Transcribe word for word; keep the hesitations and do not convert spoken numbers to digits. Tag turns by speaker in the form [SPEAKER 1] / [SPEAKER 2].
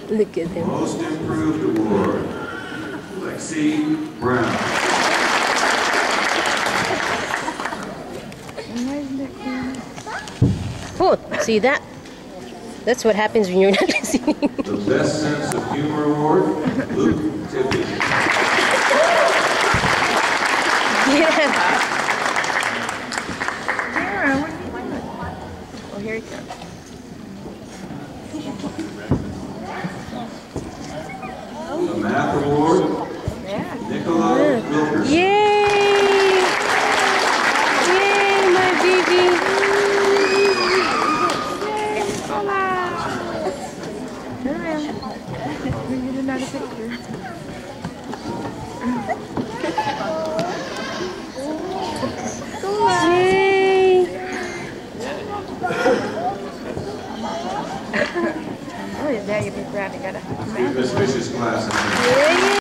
[SPEAKER 1] Look at him.
[SPEAKER 2] Most Improved Award, Lexi Brown.
[SPEAKER 1] Oh, see that? That's what happens when you're not listening.
[SPEAKER 2] The Best Sense of Humor Award, Luke Tippett.
[SPEAKER 1] Yeah.
[SPEAKER 3] Tara, what are you doing? Oh, here he comes.
[SPEAKER 2] The Math Award,
[SPEAKER 3] Yeah.
[SPEAKER 2] Nicola Wilkerson.
[SPEAKER 1] Yay! Yay, my baby!
[SPEAKER 3] Turn around. We need another picture.
[SPEAKER 1] Yay!
[SPEAKER 3] Oh, yeah, you be proud. You gotta.
[SPEAKER 2] Miss Fish's class.
[SPEAKER 1] Yay!